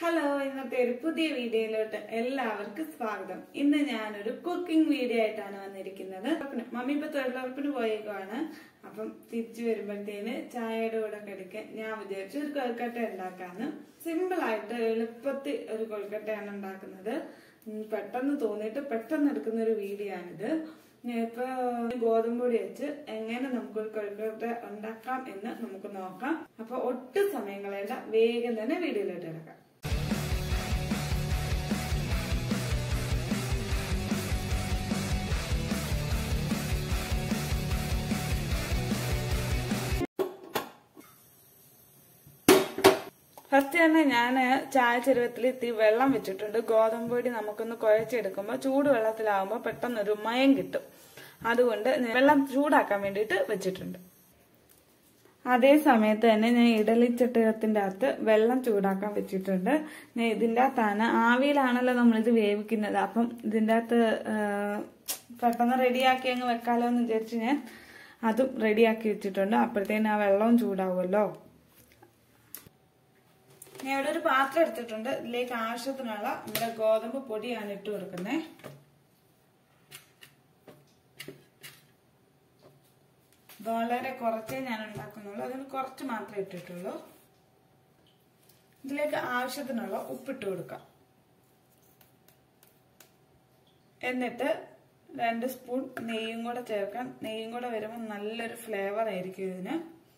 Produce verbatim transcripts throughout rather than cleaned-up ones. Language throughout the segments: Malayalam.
ഹലോ, ഇന്നത്തെ ഒരു പുതിയ വീഡിയോയിലോട്ട് എല്ലാവർക്കും സ്വാഗതം. ഇന്ന് ഞാനൊരു കുക്കിംഗ് വീഡിയോ ആയിട്ടാണ് വന്നിരിക്കുന്നത്. മമ്മി ഇപ്പൊ തൊഴിലുറപ്പിന് പോയേക്കുവാണ്. അപ്പം തിരിച്ചു വരുമ്പോഴത്തേന് ചായയുടെ കൂടെ കഴിക്കാൻ ഞാൻ വിചാരിച്ചു ഒരു കൊഴുക്കട്ട ഉണ്ടാക്കാന്ന്. സിമ്പിൾ ആയിട്ട് എളുപ്പത്തിൽ ഒരു കൊഴുക്കട്ടയാണ് ഉണ്ടാക്കുന്നത്. പെട്ടെന്ന് തോന്നിയിട്ട് പെട്ടെന്ന് എടുക്കുന്ന ഒരു വീഡിയോ ആണിത്. ഇപ്പൊ ഗോതമ്പൊടി വെച്ച് എങ്ങനെ നമുക്കൊരു കൊഴുക്കട്ട ഉണ്ടാക്കാം എന്ന് നമുക്ക് നോക്കാം. അപ്പൊ ഒട്ടും സമയം കളയണ്ട, വേഗം തന്നെ വീഡിയോയിലോട്ട് കിടക്കാം. ഫസ്റ്റ് തന്നെ ഞാൻ ചായ ചെരുവത്തിൽ ഇത്തിരി വെള്ളം വെച്ചിട്ടുണ്ട്. ഗോതമ്പൊടി നമുക്കൊന്ന് കുഴച്ചെടുക്കുമ്പോൾ ചൂടുവെള്ളത്തിലാവുമ്പോൾ പെട്ടെന്നൊരു മയം കിട്ടും. അതുകൊണ്ട് വെള്ളം ചൂടാക്കാൻ വേണ്ടിയിട്ട് വെച്ചിട്ടുണ്ട്. അതേ സമയത്ത് തന്നെ ഞാൻ ഇഡലിച്ചട്ടകത്തിന്റെ അകത്ത് വെള്ളം ചൂടാക്കാൻ വെച്ചിട്ടുണ്ട്. ഞാൻ ഇതിന്റെ അകത്താണ്, ആവിയിലാണല്ലോ നമ്മളിത് വേവിക്കുന്നത്. അപ്പം ഇതിന്റെ അകത്ത് പെട്ടെന്ന് റെഡിയാക്കി അങ്ങ് വെക്കാലോ എന്ന് വിചാരിച്ച് ഞാൻ അതും റെഡിയാക്കി വെച്ചിട്ടുണ്ട്. അപ്പോഴത്തേന് ആ വെള്ളവും ചൂടാവുമല്ലോ. ഞാൻ ഇവിടെ ഒരു പാത്രം എടുത്തിട്ടുണ്ട്. ഇതിലേക്ക് ആവശ്യത്തിനുള്ള നമ്മുടെ ഗോതമ്പ് പൊടിയാണ് ഇട്ട് കൊടുക്കുന്നത്. വളരെ കുറച്ചേ ഞാൻ ഉണ്ടാക്കുന്നുള്ളൂ, അതിന് കുറച്ച് മാത്രമേ ഇട്ടിട്ടുള്ളൂ. ഇതിലേക്ക് ആവശ്യത്തിനുള്ള ഉപ്പിട്ട് കൊടുക്കാം. എന്നിട്ട് രണ്ട് സ്പൂൺ നെയ്യും കൂടെ ചേർക്കാം. നെയ്യും കൂടെ വരുമ്പോൾ നല്ലൊരു ഫ്ലേവർ ആയിരിക്കും ഇതിന്.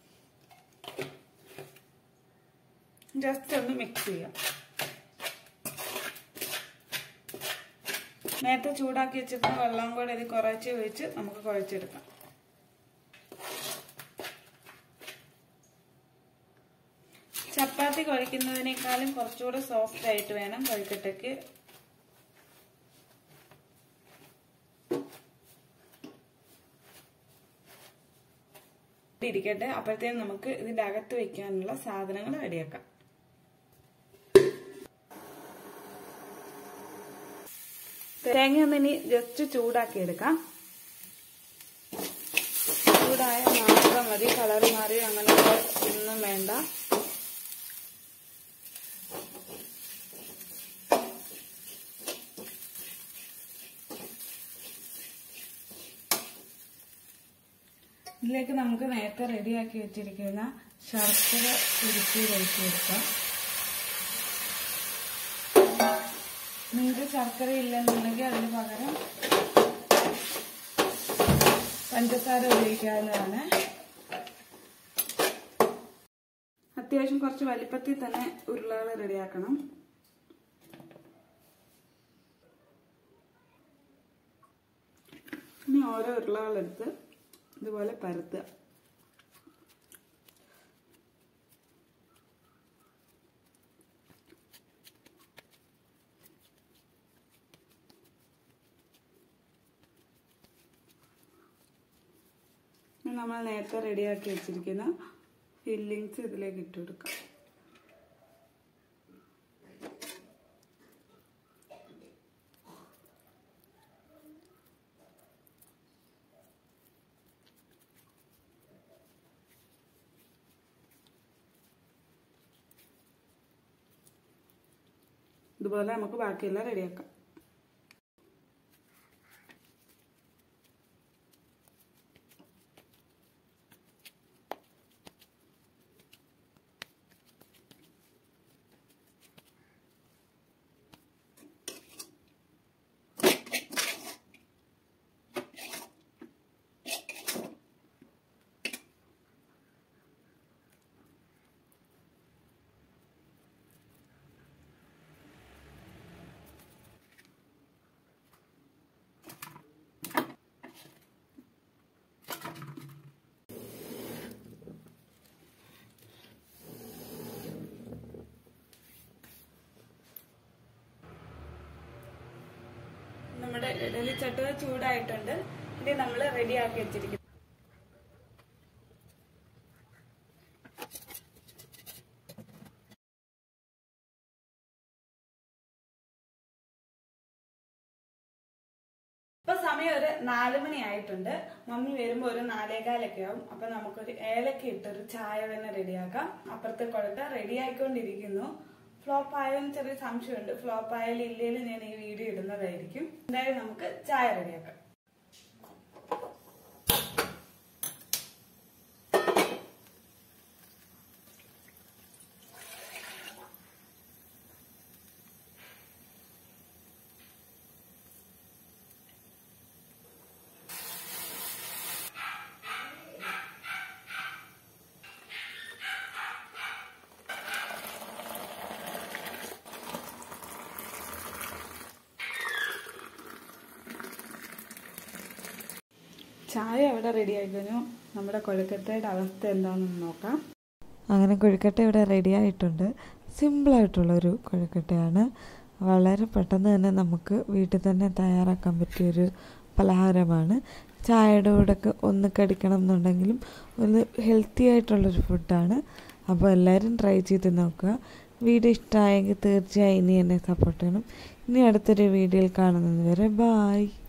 ജസ്റ്റ് ഒന്ന് മിക്സ് ചെയ്യാം. നേരത്തെ ചൂടാക്കി വെച്ചിരുന്ന വെള്ളം കൂടെ ഇത് കുറച്ച് ഒഴിച്ച് നമുക്ക് കുഴച്ചെടുക്കാം. ചപ്പാത്തി കുഴക്കുന്നതിനേക്കാളും കുറച്ചുകൂടെ സോഫ്റ്റ് ആയിട്ട് വേണം കൊഴുക്കട്ടയ്ക്ക്. ഇരിക്കട്ടെ, അപ്പോഴത്തേനും നമുക്ക് ഇതിന്റെ അകത്ത് വെക്കാനുള്ള സാധനങ്ങൾ റെഡിയാക്കാം. തേങ്ങ ഒന്നിനി ജസ്റ്റ് ചൂടാക്കി എടുക്കാം. ചൂടായ മാത്രം മതി, കളർ മാറി അങ്ങനെ ഒന്നും വേണ്ട. ഇതിലേക്ക് നമുക്ക് നേരത്തെ റെഡിയാക്കി വെച്ചിരിക്കുന്ന ശർക്കര ഉരുക്കി ഒഴിച്ചു കൊടുക്കാം. നിങ്ങൾക്ക് ശർക്കര ഇല്ലെന്നുണ്ടെങ്കിൽ അതിന് പകരം പഞ്ചസാര ഉപയോഗിക്കാവുന്നതാണ്. അത്യാവശ്യം കുറച്ച് വലിപ്പത്തിൽ തന്നെ ഉരുളകൾ റെഡിയാക്കണം. ഇനി ഓരോ ഉരുളകളെടുത്ത് ഇതുപോലെ പരത്തുക. നമ്മൾ നേരത്തെ റെഡിയാക്കി വെച്ചിരിക്കുന്ന ഫില്ലിങ്സ് ഇതിലേക്ക് ഇട്ട് കൊടുക്കാം. ഇതുപോലെ നമുക്ക് ബാക്കിയെല്ലാം റെഡിയാക്കാം. നമ്മുടെ ഇഡലിച്ചട്ട ചൂടായിട്ടുണ്ട്. ഇനി നമ്മൾ റെഡിയാക്കി വെച്ചിരിക്കുന്നു. ഇപ്പൊ സമയം ഒരു നാല് മണി ആയിട്ടുണ്ട്. മമ്മി വരുമ്പോ ഒരു നാലേകാലൊക്കെ ആവും. അപ്പൊ നമുക്കൊരു ഏലക്ക ഇട്ടൊരു ചായ തന്നെ റെഡിയാക്കാം. അപ്പുറത്തെ കൊഴുക്കട്ട റെഡി ആയിക്കൊണ്ടിരിക്കുന്നു. ഫ്ലോപ്പ് ആയാലും ചെറിയ സംശയമുണ്ട്. ഫ്ലോപ്പ് ആയാലും ഇല്ലേലും ഞാൻ ഈ വീഡിയോ ഇടുന്നതായിരിക്കും. എന്തായാലും നമുക്ക് ചായ റെഡിയാക്കാം. ചായ ഇവിടെ റെഡി ആയി കഴിഞ്ഞു. നമ്മുടെ കൊഴുക്കട്ടയുടെ അവസ്ഥ എന്താണെന്ന് നോക്കാം. അങ്ങനെ കൊഴുക്കട്ട ഇവിടെ റെഡി ആയിട്ടുണ്ട്. സിമ്പിളായിട്ടുള്ളൊരു കൊഴുക്കട്ടയാണ്. വളരെ പെട്ടെന്ന് തന്നെ നമുക്ക് വീട്ടിൽ തന്നെ തയ്യാറാക്കാൻ പറ്റിയൊരു പലഹാരമാണ്. ചായയുടെ കൂടെയൊക്കെ ഒന്ന് കടിക്കണം എന്നുണ്ടെങ്കിലും ഒന്ന് ഹെൽത്തി ആയിട്ടുള്ളൊരു ഫുഡാണ്. അപ്പോൾ എല്ലാവരും ട്രൈ ചെയ്ത് നോക്കുക. വീഡിയോ ഇഷ്ടമായെങ്കിൽ തീർച്ചയായും ഇനി എന്നെ സപ്പോർട്ട് ചെയ്യണം. ഇനി അടുത്തൊരു വീഡിയോയിൽ കാണുന്നത് വരെ ബായ്.